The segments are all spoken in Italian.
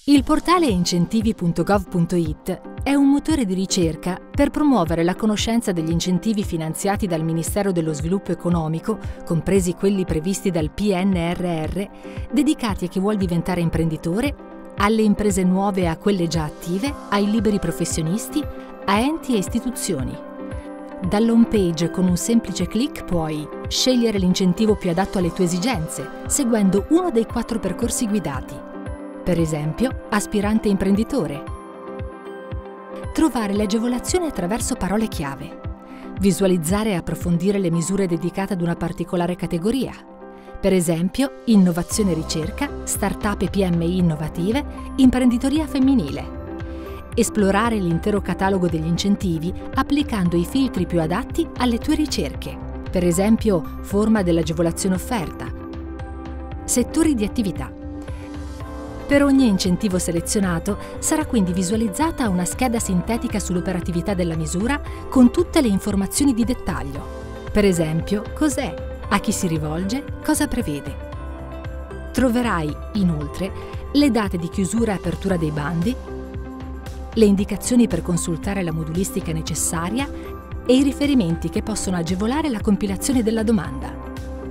Il portale incentivi.gov.it è un motore di ricerca per promuovere la conoscenza degli incentivi finanziati dal Ministero dello Sviluppo Economico, compresi quelli previsti dal PNRR, dedicati a chi vuol diventare imprenditore, alle imprese nuove e a quelle già attive, ai liberi professionisti, a enti e istituzioni. Dall'home page con un semplice clic puoi scegliere l'incentivo più adatto alle tue esigenze, seguendo uno dei 4 percorsi guidati. Per esempio, aspirante imprenditore. Trovare le agevolazioni attraverso parole chiave. Visualizzare e approfondire le misure dedicate ad una particolare categoria. Per esempio, innovazione e ricerca, start-up e PMI innovative, imprenditoria femminile. Esplorare l'intero catalogo degli incentivi applicando i filtri più adatti alle tue ricerche. Per esempio, forma dell'agevolazione offerta. Settori di attività. Per ogni incentivo selezionato sarà quindi visualizzata una scheda sintetica sull'operatività della misura con tutte le informazioni di dettaglio. Per esempio, cos'è, a chi si rivolge, cosa prevede. Troverai, inoltre, le date di chiusura e apertura dei bandi, le indicazioni per consultare la modulistica necessaria e i riferimenti che possono agevolare la compilazione della domanda.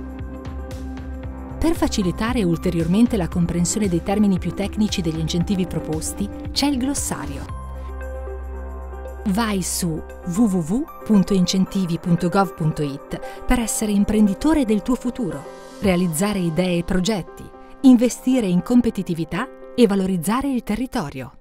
Per facilitare ulteriormente la comprensione dei termini più tecnici degli incentivi proposti, c'è il glossario. Vai su www.incentivi.gov.it per essere imprenditore del tuo futuro, realizzare idee e progetti, investire in competitività e valorizzare il territorio.